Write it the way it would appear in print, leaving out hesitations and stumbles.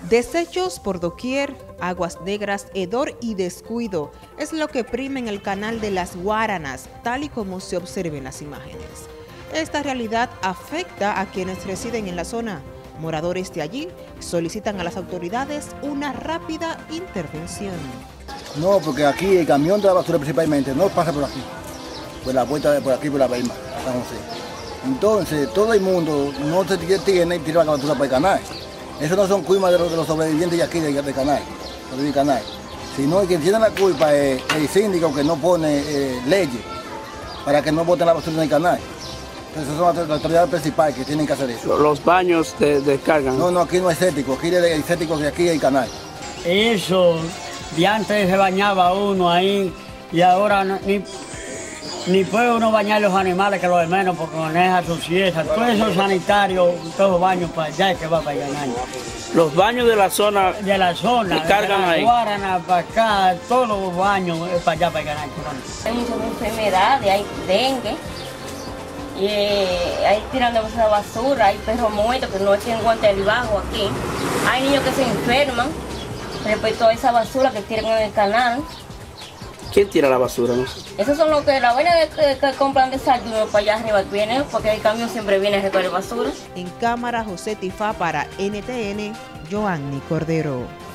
Desechos por doquier, aguas negras, hedor y descuido es lo que prima en el canal de Las Guaranas, tal y como se observa en las imágenes. Esta realidad afecta a quienes residen en la zona. Moradores de allí solicitan a las autoridades una rápida intervención. No, porque aquí el camión de la basura principalmente no pasa por aquí, por la vuelta de por aquí, por la Beima, San José. Entonces, todo el mundo no se tiene y tira la basura por el canal. Eso no son culpas de los sobrevivientes de aquí del canal, sino que tiene la culpa es el síndico que no pone leyes para que no boten la basura en el canal. Entonces, esas son las autoridades principales que tienen que hacer eso. ¿Los baños descargan? No, aquí no hay séptico, aquí hay séptico de aquí el canal. Eso, de antes se bañaba uno ahí y ahora ni puede uno bañar los animales, que lo de menos, porque maneja su siesta. Todos esos sanitarios, todos los baños para allá es que va para allá. Los baños de la zona. Descargan ahí. Guaranas para acá, todos los baños es para allá para allá. Hay muchas enfermedades, hay dengue, y hay tirando de basura, hay perros muertos que no tienen guante debajo aquí. Hay niños que se enferman respecto a esa basura que tiran en el canal. ¿Quién tira la basura? ¿No? Esos son los que la vaina que compran desayuno para allá arriba viene, porque el camión siempre viene a recoger basura. En cámara, José Tifá para NTN, Joanny Cordero.